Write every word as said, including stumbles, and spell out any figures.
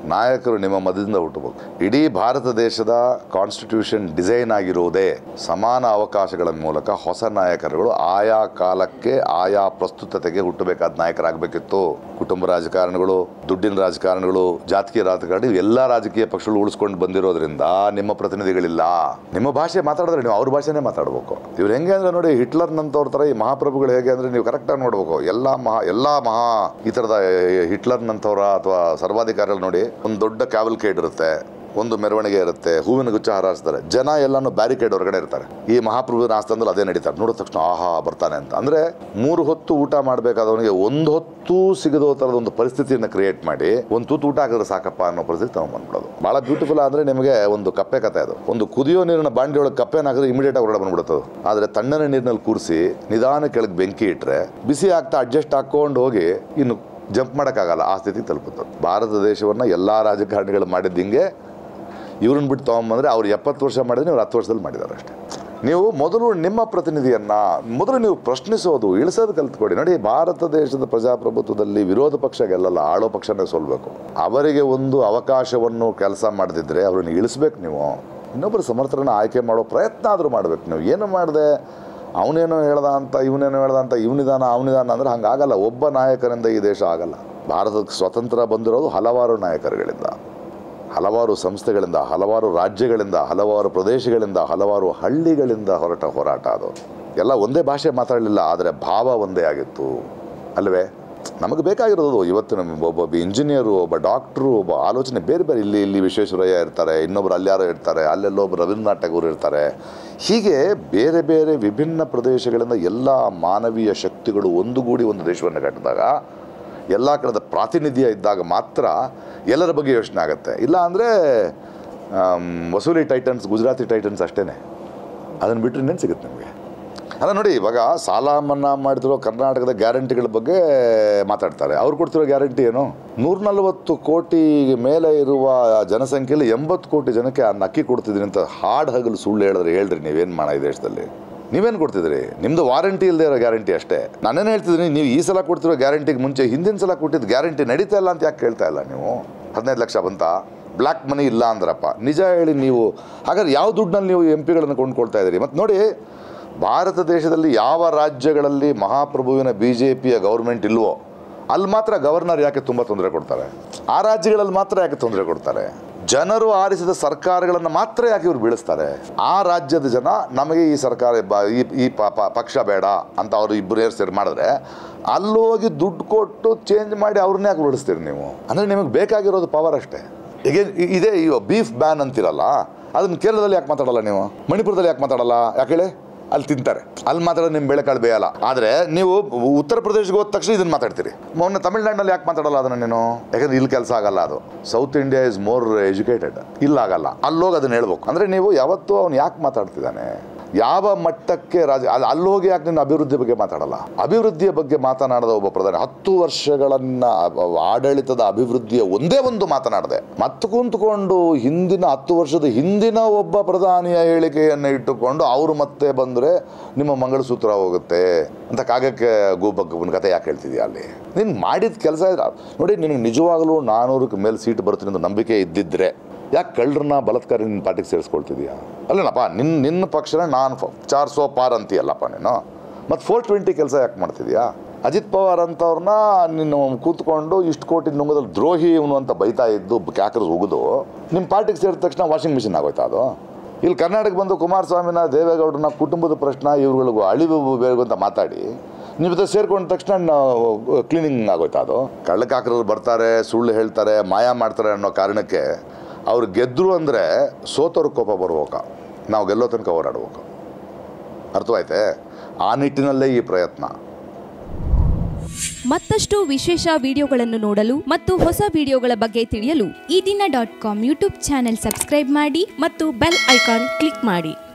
ನಾಯಕರು ನಿಮ್ಮ ಮಧ್ಯದಿಂದ ಹುಟ್ಟಬೇಕು. ಇಡೀ ಭಾರತ ದೇಶದ ಕಾನ್ಸ್ಟಿಟ್ಯೂಷನ್ ಡಿಸೈನ್ ಆಗಿರುವುದೇ ಸಮಾನ ಅವಕಾಶಗಳ ಮೂಲಕ ಹೊಸ ನಾಯಕರುಗಳು ಆಯಾ ಕಾಲಕ್ಕೆ ಆಯಾ ಪ್ರಸ್ತುತತೆಗೆ ಹುಟ್ಟಬೇಕಾದ ನಾಯಕರಾಗಬೇಕಿತ್ತು. ಕುಟುಂಬ ರಾಜಕಾರಣಗಳು, ದುಡ್ಡಿನ ರಾಜಕಾರಣಗಳು, ಜಾತಿಯ ರಾಜಕಾರಣ ಎಲ್ಲ ರಾಜಕೀಯ ಪಕ್ಷಗಳು ಉಳಿಸ್ಕೊಂಡು ಬಂದಿರೋದ್ರಿಂದ ನಿಮ್ಮ ಪ್ರತಿನಿಧಿಗಳಿಲ್ಲ. ನಿಮ್ಮ ಭಾಷೆ ಮಾತಾಡಿದ್ರೆ ನೀವು ಅವ್ರ ಭಾಷೆನೇ ಮಾತಾಡಬೇಕು. ಇವ್ರು ಹೆಂಗೆ ಅಂದರೆ ನೋಡಿ, ಹಿಟ್ಲರ್ನಂತವ್ರ ಥರ ಈ ಮಹಾಪ್ರಭುಗಳು ಹೇಗೆ ಅಂದರೆ ನೀವು ಕರೆಕ್ಟಾಗಿ ನೋಡ್ಬೇಕು. ಎಲ್ಲ ಮಹಾ ಎಲ್ಲ ಮಹಾ ಈ ಥರದ ಹಿಟ್ಲರ್ನಂಥವ್ರ ಅಥವಾ ಸರ್ವಾಧಿಕಾರಿಗಳು ನೋಡಿ, ಒಂದು ದೊಡ್ಡ ಕ್ಯಾವಲ್ಕೇಡ್ ಇರುತ್ತೆ, ಒಂದು ಮೆರವಣಿಗೆ ಇರುತ್ತೆ, ಹೂವಿನ ಗುಚ್ಚ ಹಾರಿಸ್ತಾರೆ, ಜನ ಎಲ್ಲಾನು ಬ್ಯಾರಿಕೇಡ್ ಹೊರಗಡೆ ಇರ್ತಾರೆ. ಈ ಮಹಾಪ್ರಭುವಿನ ಆಸ್ಥಾನದಲ್ಲಿ ಅದೇ ನಡೀತಾರೆ. ನೋಡಿದ ತಕ್ಷಣ ಆಹಾ ಬರ್ತಾನೆ ಅಂತ. ಅಂದರೆ ಮೂರು ಹೊತ್ತು ಊಟ ಮಾಡಬೇಕಾದವನಿಗೆ ಒಂದು ಹೊತ್ತು ಸಿಗದೋ ಥರದ ಒಂದು ಪರಿಸ್ಥಿತಿಯನ್ನು ಕ್ರಿಯೇಟ್ ಮಾಡಿ ಒಂದು ತೂತು ಊಟ ಹಾಕಿದ್ರೆ ಸಾಕಪ್ಪ ಅನ್ನೋ ಪರಿಸ್ಥಿತಿ ತಗೊಂಡ್ಬಂದ್ಬಿಡೋದು. ಭಾಳ ಬ್ಯೂಟಿಫುಲ್. ಅಂದರೆ ನಿಮಗೆ ಒಂದು ಕಪ್ಪೆ ಕಥೆ ಅದು. ಒಂದು ಕುದಿಯೋ ನೀರಿನ ಬಾಂಡಿ ಒಳಗೆ ಕಪ್ಪೆನ ಹಾಕಿದ್ರೆ ಇಮಿಡಿಯೇಟ್ ಆಗಿ ಹೊರಗಡೆ ಬಂದ್ಬಿಡುತ್ತದು. ಆದರೆ ತಣ್ಣನೆ ನೀರಿನಲ್ಲಿ ಕೂರಿಸಿ ನಿಧಾನ ಕೆಳಗೆ ಬೆಂಕಿ ಇಟ್ಟರೆ ಬಿಸಿ ಆಗ್ತಾ ಅಡ್ಜಸ್ಟ್ ಹಾಕ್ಕೊಂಡು ಹೋಗಿ ಇನ್ನು ಜಂಪ್ ಮಾಡೋಕ್ಕಾಗಲ್ಲ, ಆ ಸ್ಥಿತಿಗೆ ತಲುಪುತ್ತೆ. ಭಾರತ ದೇಶವನ್ನು ಎಲ್ಲ ರಾಜಕಾರಣಿಗಳು ಮಾಡಿದ್ದು ಹಿಂಗೆ. ಇವ್ರನ್ನ ಬಿಟ್ಟು ತೊಗೊಂಬಂದರೆ ಅವ್ರು ಎಪ್ಪತ್ತು ವರ್ಷ ಮಾಡಿದ್ರೆ ಇವ್ರು ಹತ್ತು ವರ್ಷದಲ್ಲಿ ಮಾಡಿದ್ದಾರೆ ಅಷ್ಟೇ. ನೀವು ಮೊದಲು ನಿಮ್ಮ ಪ್ರತಿನಿಧಿಯನ್ನು ಮೊದಲು ನೀವು ಪ್ರಶ್ನಿಸೋದು, ಇಳಿಸೋದು ಕಲ್ತ್ಕೊಡಿ. ನೋಡಿ, ಭಾರತ ದೇಶದ ಪ್ರಜಾಪ್ರಭುತ್ವದಲ್ಲಿ ವಿರೋಧ ಪಕ್ಷ ಗೆಲ್ಲಲ್ಲ, ಆಳೋ ಪಕ್ಷನೇ ಸೋಲ್ಬೇಕು. ಅವರಿಗೆ ಒಂದು ಅವಕಾಶವನ್ನು ಕೆಲಸ ಮಾಡದಿದ್ದರೆ ಅವ್ರನ್ನ ಇಳಿಸ್ಬೇಕು. ನೀವು ಇನ್ನೊಬ್ಬರು ಸಮರ್ಥರನ್ನ ಆಯ್ಕೆ ಮಾಡೋ ಪ್ರಯತ್ನ ಆದರೂ ಮಾಡಬೇಕು. ನೀವು ಏನು ಮಾಡಿದೆ, ಅವನೇನೋ ಹೇಳ್ದ ಅಂತ ಇವನೇನೋ ಹೇಳ್ದ ಅಂತ ಇವನಿದಾನ ಅವನಿದಾನ ಅಂದರೆ ಹಂಗಾಗಲ್ಲ. ಒಬ್ಬ ನಾಯಕರಿಂದ ಈ ದೇಶ ಆಗಲ್ಲ. ಭಾರತಕ್ಕೆ ಸ್ವತಂತ್ರ ಬಂದಿರೋದು ಹಲವಾರು ನಾಯಕರುಗಳಿಂದ, ಹಲವಾರು ಸಂಸ್ಥೆಗಳಿಂದ, ಹಲವಾರು ರಾಜ್ಯಗಳಿಂದ, ಹಲವಾರು ಪ್ರದೇಶಗಳಿಂದ, ಹಲವಾರು ಹಳ್ಳಿಗಳಿಂದ ಹೊರಟ ಹೋರಾಟ. ಅದು ಎಲ್ಲ ಒಂದೇ ಭಾಷೆ ಮಾತಾಡಲಿಲ್ಲ, ಆದರೆ ಭಾವ ಒಂದೇ ಆಗಿತ್ತು ಅಲ್ವೇ? ನಮಗೆ ಬೇಕಾಗಿರೋದು ಇವತ್ತು ನಮ್ಮ ಒಬ್ಬೊಬ್ಬ ಇಂಜಿನಿಯರು, ಒಬ್ಬ ಡಾಕ್ಟ್ರು, ಒಬ್ಬ ಆಲೋಚನೆ ಬೇರೆ ಬೇರೆ. ಇಲ್ಲಿ ಇಲ್ಲಿ ವಿಶ್ವೇಶ್ವರಯ್ಯ ಇರ್ತಾರೆ, ಇನ್ನೊಬ್ರು ಅಲ್ಯಾರೋ ಇರ್ತಾರೆ, ಅಲ್ಲೆಲ್ಲೋ ಒಬ್ಬರು ರವೀಂದ್ರನಾಥ್ ಟ್ಯಾಗೋರ್ ಇರ್ತಾರೆ. ಹೀಗೆ ಬೇರೆ ಬೇರೆ ವಿಭಿನ್ನ ಪ್ರದೇಶಗಳಿಂದ ಎಲ್ಲ ಮಾನವೀಯ ಶಕ್ತಿಗಳು ಒಂದುಗೂಡಿ ಒಂದು ದೇಶವನ್ನು ಕಟ್ಟಿದಾಗ, ಎಲ್ಲ ಕಡೆದ ಪ್ರಾತಿನಿಧ್ಯ ಇದ್ದಾಗ ಮಾತ್ರ ಎಲ್ಲರ ಬಗ್ಗೆ ಯೋಚನೆ ಆಗುತ್ತೆ. ಇಲ್ಲ ಅಂದರೆ ವಸೂಲಿ ಟೈಟನ್ಸ್, ಗುಜರಾತಿ ಟೈಟನ್ಸ್ ಅಷ್ಟೇ. ಅದನ್ನು ಬಿಟ್ಟರೆ ಇನ್ನೇನು ಸಿಗುತ್ತೆ ನಮಗೆ? ಅಲ್ಲ ನೋಡಿ, ಇವಾಗ ಸಾಲ ಮನ್ನಾ ಮಾಡಿದಿರೋ ಕರ್ನಾಟಕದ ಗ್ಯಾರಂಟಿಗಳ ಬಗ್ಗೆ ಮಾತಾಡ್ತಾರೆ. ಅವ್ರು ಕೊಡ್ತಿರೋ ಗ್ಯಾರಂಟಿ ಏನು? ನೂರ ನಲ್ವತ್ತು ಕೋಟಿ ಮೇಲೆ ಇರುವ ಜನಸಂಖ್ಯೆಯಲ್ಲಿ ಎಂಬತ್ತು ಕೋಟಿ ಜನಕ್ಕೆ ಆ ಅಕ್ಕಿ ಕೊಡ್ತಿದ್ದೀನಿ ಅಂತ ಹಾಡು ಹಗಲು ಸುಳ್ಳು ಹೇಳಿದ್ರೆ ಹೇಳ್ರಿ, ನೀವೇನು ಮಾಡ ಈ ದೇಶದಲ್ಲಿ? ನೀವೇನು ಕೊಡ್ತಿದ್ರಿ? ನಿಮ್ಮದು ವಾರಂಟಿ ಇಲ್ಲದೆ ಇರೋ ಗ್ಯಾರಂಟಿ ಅಷ್ಟೇ. ನಾನೇನು ಹೇಳ್ತಿದ್ದೀನಿ, ನೀವು ಈ ಸಲ ಕೊಡ್ತಿರೋ ಗ್ಯಾರಂಟಿಗೆ ಮುಂಚೆ ಹಿಂದಿನ ಸಲ ಕೊಟ್ಟಿದ್ದು ಗ್ಯಾರಂಟಿ ನಡೀತಾ ಇಲ್ಲ ಅಂತ ಯಾಕೆ ಕೇಳ್ತಾ ಇಲ್ಲ ನೀವು? ಹದಿನೈದು ಲಕ್ಷ ಬಂತ, ಬ್ಲ್ಯಾಕ್ ಮನಿ ಇಲ್ಲ ಅಂದ್ರಪ್ಪ, ನಿಜ ಹೇಳಿ ನೀವು. ಹಾಗಾದ್ರೆ ಯಾವ ದುಡ್ಡಿನಲ್ಲಿ ನೀವು ಎಂ ಪಿಗಳನ್ನು ಕೊಂಡ್ಕೊಳ್ತಾ ಇದ್ದೀರಿ? ಮತ್ತು ನೋಡಿ, ಭಾರತ ದೇಶದಲ್ಲಿ ಯಾವ ರಾಜ್ಯಗಳಲ್ಲಿ ಮಹಾಪ್ರಭುವಿನ ಬಿ ಜೆ ಪಿಯ ಗೌರ್ಮೆಂಟ್ ಇಲ್ವೋ ಅಲ್ಲಿ ಮಾತ್ರ ಗವರ್ನರ್ ಯಾಕೆ ತುಂಬ ತೊಂದರೆ ಕೊಡ್ತಾರೆ? ಆ ರಾಜ್ಯಗಳಲ್ಲಿ ಮಾತ್ರ ಯಾಕೆ ತೊಂದರೆ ಕೊಡ್ತಾರೆ? ಜನರು ಆರಿಸಿದ ಸರ್ಕಾರಗಳನ್ನು ಮಾತ್ರ ಯಾಕೆ ಇವ್ರು ಬೀಳಿಸ್ತಾರೆ? ಆ ರಾಜ್ಯದ ಜನ ನಮಗೆ ಈ ಸರ್ಕಾರ ಈ ಈ ಪಕ್ಷ ಬೇಡ ಅಂತ ಅವರು ಇಬ್ಬರು ಸೇರಿ ಮಾಡಿದ್ರೆ ಅಲ್ಲೋಗಿ ದುಡ್ಡು ಕೊಟ್ಟು ಚೇಂಜ್ ಮಾಡಿ ಅವ್ರನ್ನೇ ಯಾಕೆ ಉಳಿಸ್ತೀರಿ ನೀವು? ಅಂದರೆ ನಿಮಗೆ ಬೇಕಾಗಿರೋದು ಪವರ್ ಅಷ್ಟೇ. ಈಗ ಇದೇ ಈ ಬೀಫ್ ಬ್ಯಾನ್ ಅಂತಿರಲ್ಲ, ಅದನ್ನು ಕೇರಳದಲ್ಲಿ ಯಾಕೆ ಮಾತಾಡಲ್ಲ ನೀವು? ಮಣಿಪುರದಲ್ಲಿ ಯಾಕೆ ಮಾತಾಡಲ್ಲ? ಯಾಕೆ ಹೇಳಿ? ಅಲ್ಲಿ ತಿಂತಾರೆ, ಅಲ್ಲಿ ಮಾತಾಡೋದು ನಿಮ್ಮ ಬೆಳೆಕಾಳು ಬೇಯಲ್ಲ. ಆದರೆ ನೀವು ಉತ್ತರ ಪ್ರದೇಶಕ್ಕೆ ಹೋದ ತಕ್ಷಣ ಇದನ್ನು ಮಾತಾಡ್ತೀರಿ. ಮೊನ್ನೆ ತಮಿಳ್ನಾಡಿನಲ್ಲಿ ಯಾಕೆ ಮಾತಾಡಲ್ಲ ಅದನ್ನು ನೀನು? ಯಾಕಂದ್ರೆ ಇಲ್ಲಿ ಕೆಲಸ ಆಗಲ್ಲ. ಅದು south India is more educated, ಇಲ್ಲಾಗಲ್ಲ. ಅಲ್ಲೋಗಿ ಅದನ್ನು ಹೇಳ್ಬೇಕು. ಅಂದರೆ ನೀವು ಯಾವತ್ತೂ ಅವ್ನು ಯಾಕೆ ಮಾತಾಡ್ತಿದ್ದಾನೆ, ಯಾವ ಮಟ್ಟಕ್ಕೆ ರಾಜ ಅಲ್ಲೋಗಿ ಯಾಕೆ ನಿನ್ನ ಅಭಿವೃದ್ಧಿ ಬಗ್ಗೆ ಮಾತಾಡಲ್ಲ? ಅಭಿವೃದ್ಧಿಯ ಬಗ್ಗೆ ಮಾತನಾಡದ ಒಬ್ಬ ಪ್ರಧಾನಿ ಹತ್ತು ವರ್ಷಗಳನ್ನ ಆಡಳಿತದ ಅಭಿವೃದ್ಧಿಯ ಒಂದೇ ಒಂದು ಮಾತನಾಡದೆ ಮತ್ತೆ ಕುಂತ್ಕೊಂಡು ಹಿಂದಿನ ಹತ್ತು ವರ್ಷದ ಹಿಂದಿನ ಒಬ್ಬ ಪ್ರಧಾನಿಯ ಹೇಳಿಕೆಯನ್ನು ಇಟ್ಟುಕೊಂಡು ಅವರು ಮತ್ತೆ ಬಂದರೆ ನಿಮ್ಮ ಮಂಗಳಸೂತ್ರ ಹೋಗುತ್ತೆ ಅಂತ ಕಾಗಕ್ಕೆ ಗೋಬಗ್ಗನ ಕತೆ ಯಾಕೆ ಹೇಳ್ತಿದ್ಯಾ? ಅಲ್ಲಿ ನೀನು ಮಾಡಿದ ಕೆಲಸ ನೋಡಿ, ನಿನಗೆ ನಿಜವಾಗಲೂ ನಾನ್ನೂರಕ್ಕೆ ಮೇಲೆ ಸೀಟ್ ಬರ್ತೀನಿ ಅಂತ ನಂಬಿಕೆ ಇದ್ದಿದ್ರೆ ಯಾಕೆ ಕಳ್ಳರನ್ನ ಬಲತ್ಕಾರಿ ನಿನ್ನ ಪಾರ್ಟಿಗೆ ಸೇರಿಸ್ಕೊಳ್ತಿದ್ಯಾ? ಅಲ್ಲೇನಪ್ಪ, ನಿನ್ನ ನಿನ್ನ ಪಕ್ಷನ ನಾನು ಚಾರ್ ಸೋ ಪಾರ್ ಅಂತೀಯಲ್ಲಪ್ಪ ನೀನು. ಮತ್ತು ಫೋರ್ ಟ್ವೆಂಟಿ ಕೆಲಸ ಯಾಕೆ ಮಾಡ್ತಿದ್ಯಾ? ಅಜಿತ್ ಪವಾರ್ ಅಂತವ್ರನ್ನ ನೀನು ಕೂತ್ಕೊಂಡು ಇಷ್ಟು ಕೋಟಿ ನುಂಗದಲ್ಲಿ ದ್ರೋಹಿ ಇವನು ಅಂತ ಬೈತಾ ಇದ್ದು ಕ್ಯಾಕರ್ಸ್ ಹೋಗೋದು ನಿಮ್ಮ ಪಾರ್ಟಿಗೆ ಸೇರಿದ ತಕ್ಷಣ ವಾಷಿಂಗ್ ಮಿಷಿನ್ ಆಗೋಯ್ತಾ ಅದು? ಇಲ್ಲಿ ಕರ್ನಾಟಕ ಬಂದು ಕುಮಾರಸ್ವಾಮಿನ, ದೇವೇಗೌಡರನ್ನ, ಕುಟುಂಬದ ಪ್ರಶ್ನೆ ಇವ್ರುಗಳಿಗೂ ಅಳಿವು ಬೇಕು ಅಂತ ಮಾತಾಡಿ ನೀವು ಜೊತೆ ಸೇರ್ಕೊಂಡ ತಕ್ಷಣ ಕ್ಲೀನಿಂಗ್ ಆಗೋಯ್ತಾ ಅದು? ಕಳ್ಳಕಾಕರು ಬರ್ತಾರೆ, ಸುಳ್ಳು ಹೇಳ್ತಾರೆ, ಮಾಯ ಮಾಡ್ತಾರೆ ಅನ್ನೋ ಕಾರಣಕ್ಕೆ ಅವ್ರು ಗೆದ್ದರು ಅಂದರೆ ಸೋತವ್ರ ಕೋಪ ಬರ್ಬೇಕ, ನಾವು ಗೆಲ್ಲೋ ತನಕ ಹೋರಾಡ್ಬೇಕು. ಅರ್ಥವಾಯ್ತೆ? ಆ ನಿಟ್ಟಿನಲ್ಲೇ ಈ ಪ್ರಯತ್ನ. ಮತ್ತಷ್ಟು ವಿಶೇಷ ವಿಡಿಯೋಗಳನ್ನು ನೋಡಲು ಮತ್ತು ಹೊಸ ವಿಡಿಯೋಗಳ ಬಗ್ಗೆ ತಿಳಿಯಲು Eedina dot com YouTube channel subscribe ಮಾಡಿ ಮತ್ತು ಬೆಲ್ ಐಕಾನ್ ಕ್ಲಿಕ್ ಮಾಡಿ.